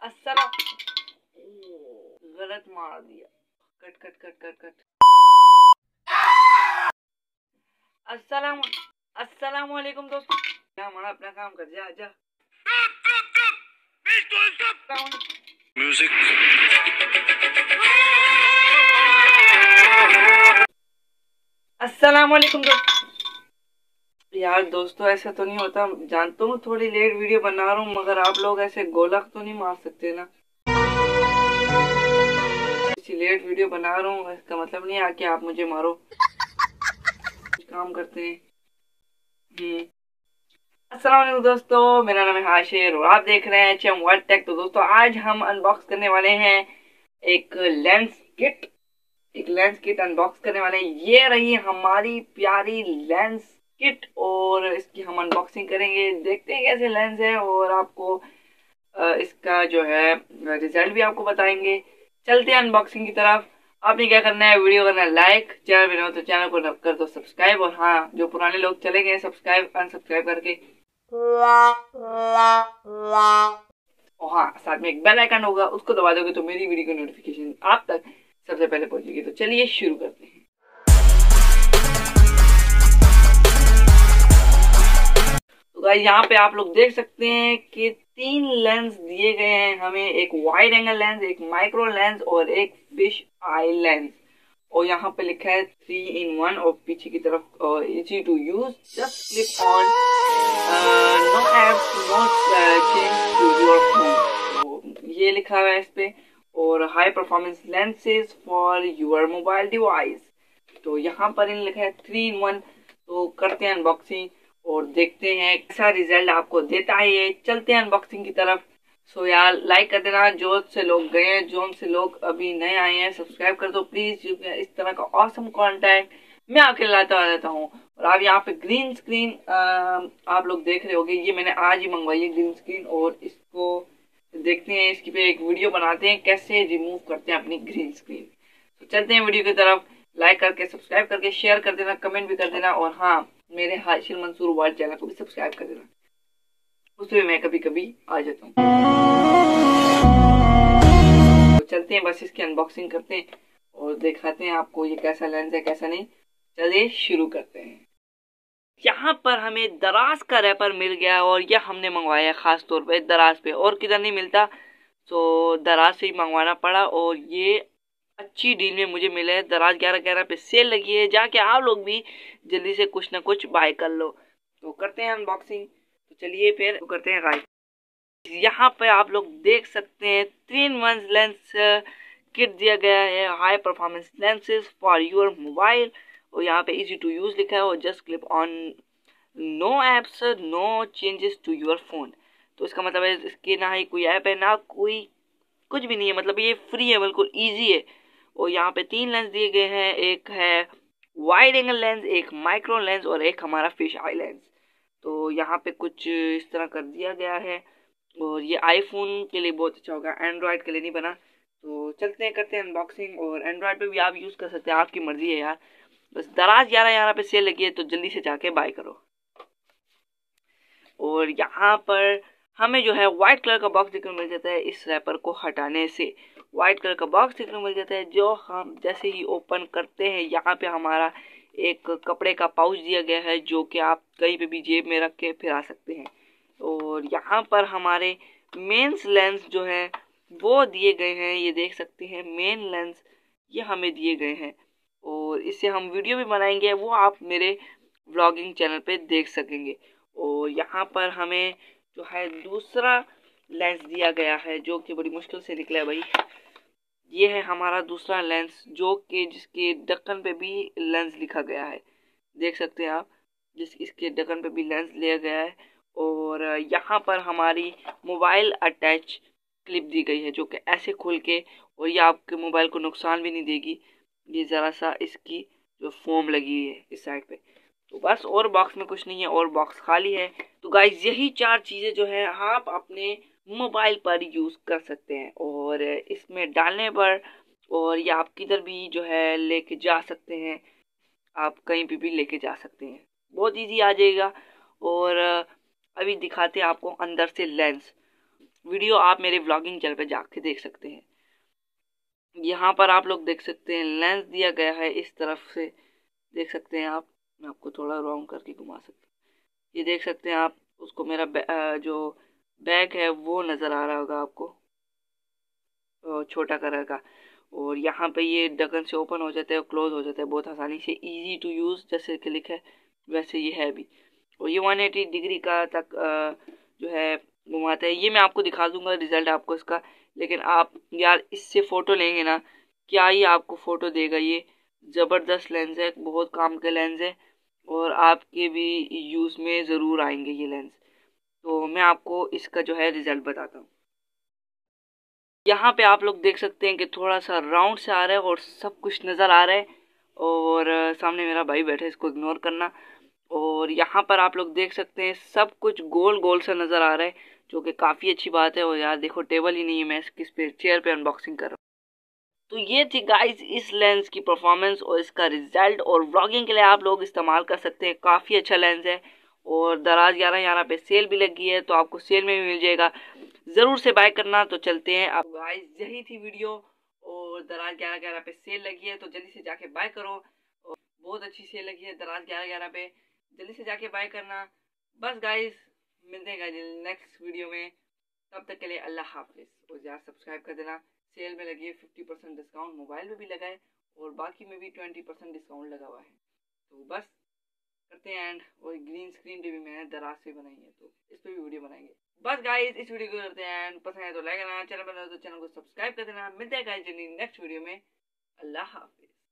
अस्सलाम, गलत मार दिया। Cut cut cut cut cut. अस्सलाम अस्सलाम वालेकुम दोस्तों। क्या हमारा अपना काम कर जा जा। म्यूजिक। अस्सलाम वालेकुम दोस्तों। यार दोस्तों ऐसा तो नहीं होता, जानता हूँ थोड़ी लेट वीडियो बना रहा हूँ, मगर आप लोग ऐसे गोलक तो नहीं मार सकते ना। इसी लेट वीडियो बना रहा हूँ इसका मतलब नहीं है कि आप मुझे मारो। कुछ काम करते हैं। अस्सलाम वालेकुम दोस्तों, मेरा नाम है हाशिर और आप देख रहे हैं एचएम वर्ल्ड टेक। तो दोस्तों आज हम अनबॉक्स करने वाले हैं एक लेंस किट। अनबॉक्स करने वाले हैं। ये रही हमारी प्यारी लेंस किट और इसकी हम अनबॉक्सिंग करेंगे। देखते हैं कैसे लेंस है और आपको इसका जो है रिजल्ट भी आपको बताएंगे। चलते हैं अनबॉक्सिंग की तरफ। आपने क्या करना है, वीडियो करना है लाइक, चैनल पे नए हो तो चैनल को कर दो सब्सक्राइब, और हाँ जो पुराने लोग चले गए सब्सक्राइब अनसब्सक्राइब करके, और हाँ साथ में एक बेल आइकन होगा उसको दबा दोगे तो मेरी वीडियो की नोटिफिकेशन आप तक सबसे पहले पहुंचेगी। तो चलिए शुरू करते हैं। तो गाइस यहाँ पे आप लोग देख सकते हैं कि 3 लेंस दिए गए हैं हमें, एक वाइड एंगल लेंस, एक माइक्रो लेंस और एक फिश आई लेंस। और यहाँ पे लिखा है 3 in 1 और पीछे की तरफ easy to use, just click on, no apps, no change to your phone, ये लिखा हुआ है इस पे। और high performance lenses for your mobile device. तो यहाँ पर इन लिखा है 3 in 1। तो करते हैं अनबॉक्सिंग और देखते हैं कैसा रिजल्ट आपको देता है ये। चलते हैं अनबॉक्सिंग की तरफ। सो यार लाइक कर देना जो से लोग गए हैं, जो से लोग अभी नए आए हैं सब्सक्राइब कर दो प्लीज। इस तरह का ऑसम कंटेंट मैं आपके लाता रहता हूँ। और आप यहाँ पे ग्रीन स्क्रीन आप लोग देख रहे होंगे, ये मैंने आज ही मंगवाई है ग्रीन स्क्रीन, और इसको देखते हैं इसकी पे एक वीडियो बनाते हैं कैसे रिमूव करते हैं अपनी ग्रीन स्क्रीन। तो चलते हैं वीडियो की तरफ। लाइक करके सब्सक्राइब करके शेयर कर देना, कमेंट भी कर देना, और हाँ मेरे हाशिर मंसूर वर्ल्ड चैनल को भी सब्सक्राइब कर देना, उसमें मैं कभी कभी आ जाता हूँ। तो चलते हैं बस इसकी अनबॉक्सिंग करते हैं और दिखाते हैं आपको ये कैसा लेंस है कैसा नहीं। चलिए शुरू करते हैं। यहाँ पर हमें दराज का रैपर मिल गया और यह हमने मंगवाया खास तौर पे दराज पे, और किधर नहीं मिलता, तो दराज से ही मंगवाना पड़ा। और ये अच्छी डील में मुझे मिले है। दराज 11 पे सेल लगी है, जाके आप लोग भी जल्दी से कुछ ना कुछ बाय कर लो। तो करते हैं अनबॉक्सिंग। तो चलिए फिर करते हैं गाइस। यहाँ पे आप लोग देख सकते हैं 3 in 1 लेंस किट दिया गया है, high performance lenses for your mobile. और यहाँ पे इजी टू यूज लिखा है और just click on, no apps, no changes to your phone. तो इसका मतलब है इसके ना ही कोई ऐप है ना कोई कुछ भी नहीं है, मतलब ये फ्री है, बिल्कुल इजी है। और यहाँ पे 3 लेंस दिए गए हैं, एक है वाइड एंगल लेंस, एक माइक्रो लेंस और एक हमारा फिश आई लेंस। तो यहाँ पे कुछ इस तरह कर दिया गया है, और ये आईफोन के लिए बहुत अच्छा होगा, एंड्रॉयड के लिए नहीं बना। तो चलते हैं करते हैं अनबॉक्सिंग। और एंड्रॉयड पे भी आप यूज़ कर सकते हैं, आपकी मर्जी है यार। बस दराज 11 पे सेल लगी है तो जल्दी से जाके बाय करो। और यहाँ पर हमें जो है वाइट कलर का बॉक्स देखने को मिल जाता है। इस रैपर को हटाने से वाइट कलर का बॉक्स देखने को मिल जाता है, जो हम जैसे ही ओपन करते हैं यहाँ पे हमारा एक कपड़े का पाउच दिया गया है, जो कि आप कहीं पे भी जेब में रख के फिर आ सकते हैं। और यहाँ पर हमारे मेंस लेंस जो है वो दिए गए हैं, ये देख सकते हैं मेन लेंस ये हमें दिए गए हैं। और इससे हम वीडियो भी बनाएंगे, वो आप मेरे व्लॉगिंग चैनल पे देख सकेंगे। और यहाँ पर हमें जो है दूसरा लेंस दिया गया है, जो कि बड़ी मुश्किल से निकला है भाई। ये है हमारा दूसरा लेंस, जो कि जिसके ढक्कन पे भी लेंस लिखा गया है, देख सकते हैं आप, इसके ढक्कन पे भी लेंस लिया गया है। और यहाँ पर हमारी मोबाइल अटैच क्लिप दी गई है, जो कि ऐसे खोल के, और ये आपके मोबाइल को नुकसान भी नहीं देगी। ये ज़रा सा इसकी जो फोम लगी है इस साइड पे। तो बस और बॉक्स में कुछ नहीं है, और बॉक्स खाली है। तो गाइज यही 4 चीज़ें जो है आप अपने मोबाइल पर यूज़ कर सकते हैं, और इसमें डालने पर, और ये आप किधर भी जो है लेके जा सकते हैं, आप कहीं पे भी लेके जा सकते हैं, बहुत इजी आ जाएगा। और अभी दिखाते हैं आपको अंदर से लेंस। वीडियो आप मेरे व्लॉगिंग चैनल पे जाके देख सकते हैं। यहाँ पर आप लोग देख सकते हैं लेंस दिया गया है इस तरफ से, देख सकते हैं आप। मैं आपको थोड़ा राउंड करके घुमा सकता हूँ। ये देख सकते हैं आप, उसको मेरा जो बैग है वो नज़र आ रहा होगा आपको, छोटा कलर का। और यहाँ पे ये ढक्कन से ओपन हो जाता है और क्लोज हो जाता है बहुत आसानी से, इजी टू यूज़, जैसे कि लिखा है वैसे ये है भी। और ये 180 डिग्री का तक जो है घुमाता है। ये मैं आपको दिखा दूंगा रिजल्ट आपको इसका, लेकिन आप यार इससे फ़ोटो लेंगे ना, क्या ही आपको फ़ोटो देगा। ये ज़बरदस्त लेंस है, बहुत काम का लेंस है और आपके भी यूज़ में ज़रूर आएंगे ये लेंस। तो मैं आपको इसका जो है रिज़ल्ट बताता हूँ। यहाँ पे आप लोग देख सकते हैं कि थोड़ा सा राउंड से आ रहा है और सब कुछ नज़र आ रहा है। और सामने मेरा भाई बैठा है, इसको इग्नोर करना। और यहाँ पर आप लोग देख सकते हैं सब कुछ गोल गोल सा नज़र आ रहा है, जो कि काफ़ी अच्छी बात है। और यार देखो टेबल ही नहीं है, मैं किस पे चेयर पे अनबॉक्सिंग कर रहा हूँ। तो ये थी गाइस इस लेंस की परफॉर्मेंस और इसका रिजल्ट। और व्लॉगिंग के लिए आप लोग इस्तेमाल कर सकते हैं, काफ़ी अच्छा लेंस है। और दराज 11 पे सेल भी लगी है, तो आपको सेल में भी मिल जाएगा, ज़रूर से बाय करना। तो चलते हैं अब गाइस, यही थी वीडियो। और दराज 11 पे सेल लगी है, तो जल्दी से जाके बाय करो। और बहुत अच्छी सेल लगी है दराज 11 पे, जल्दी से जाके बाय करना। बस गाइस, मिलते हैं गाइस नेक्स्ट वीडियो में, तब तक के लिए अल्लाह हाफिज़। और यार सब्सक्राइब कर देना। सेल में लगी है 50% डिस्काउंट, मोबाइल में भी लगा है और बाकी में भी 20% डिस्काउंट लगा हुआ है। तो बस करते हैं एंड। और ग्रीन स्क्रीन पे भी मैंने दराज से बनाई है, तो इस पर भी वीडियो बनाएंगे। बस गाइस इस वीडियो को करते हैं एंड, पसंद है तो लाइक करना, चैनल पर तो चैनल को सब्सक्राइब कर देना। मिलते हैं गाइस नेक्स्ट वीडियो में। अल्लाह हाफिज़।